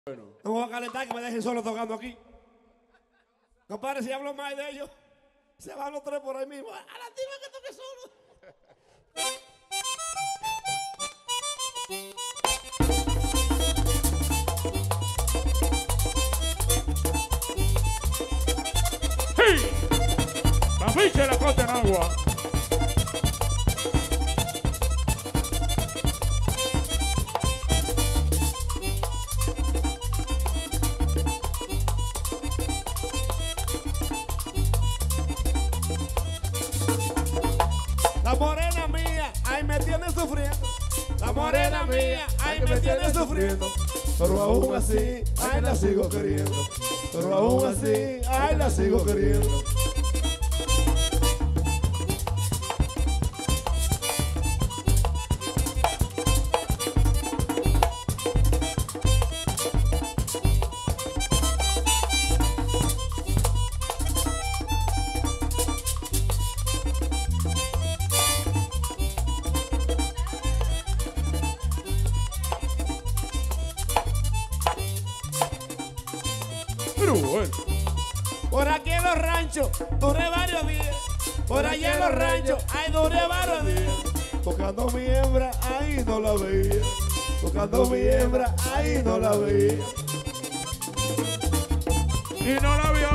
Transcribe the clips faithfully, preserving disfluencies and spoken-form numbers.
Bueno. No voy a calentar que me dejen solo tocando aquí. Compadre, si hablo más de ellos, se van los tres por ahí mismo. A la tima que toque solo. ¡Hey! La ficha de la costa en agua. La morena mía, ay me tiene sufriendo. La morena mía, ay me tiene sufriendo. Pero aún así, ay la sigo queriendo. Pero aún así, ay la sigo queriendo. Pero bueno. Por aquí en los ranchos, duré varios días. Por allá en los ranchos, ay duré varios días. Tocando mi hembra, ahí no la veía. Tocando mi hembra, ahí no la veía. Y no la vio.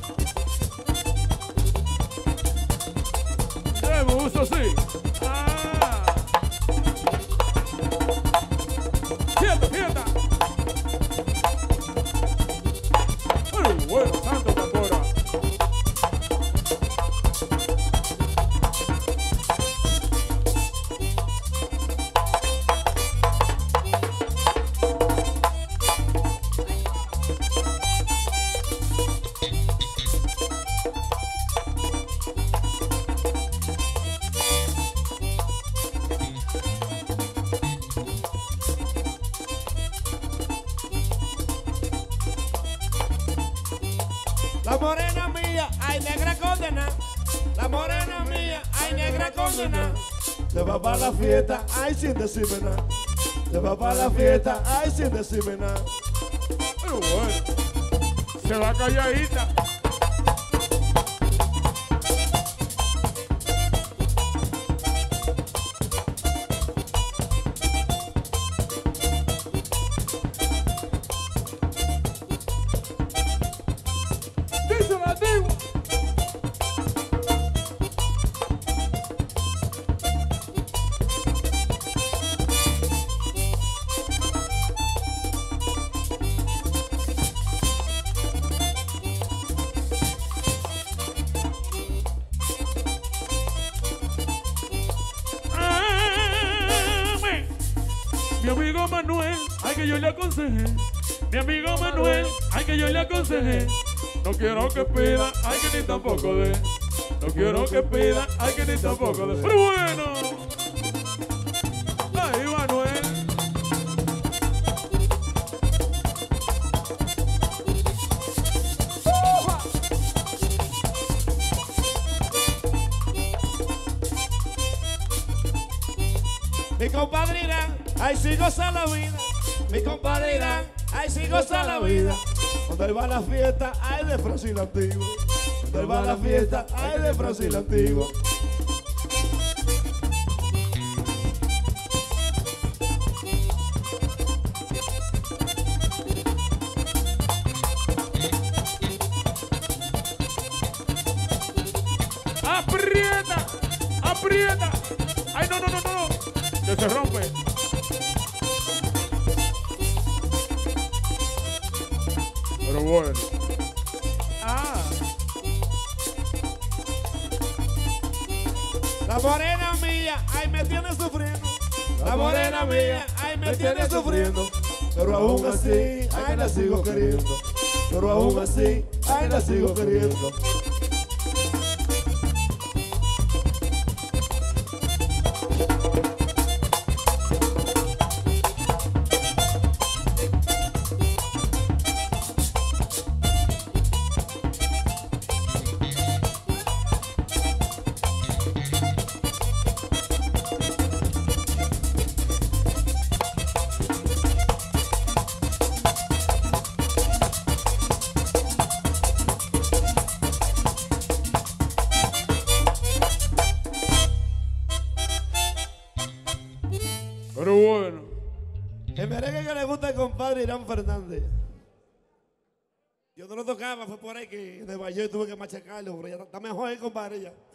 De buzo, sí. Ah. Quieta, quieta. Pero bueno, santo tambora. La morena mía, ay negra condena. La morena mía, ay negra condena. Se va para la fiesta, ay sin decirme nada. Se va para la fiesta, ay sin decirme nada. Pero bueno. Se va calladita. Dice la antigua. Mi amigo Manuel, ay que yo le aconsejé. Mi amigo Manuel, ay que yo le aconsejé. No quiero que pida, ay que ni tampoco dé. No quiero que pida, ay que ni tampoco dé. Pero bueno. Ay, Manuel. Mi compadre Irán, ay sí goza la vida. Mi compadre Irán, ay sí goza la vida. Cuando él va a la fiesta, ay de Francis la Antigua. Cuando él va a la fiesta, ay de Francis la Antigua. Aprieta, aprieta. Ay, no, no, no, no. Que se rompe. Pero bueno. Ah. La morena mía, ay me tiene sufriendo. La morena mía, ay me tiene sufriendo. Pero aún así, ay la sigo queriendo. Pero aún así, ay la sigo queriendo. Pero bueno. El merengue que le gusta al compadre Irán Fernández. Yo no lo tocaba, fue por ahí que de Nueva York tuve que machacarlo, pero ya está mejor el compadre ya.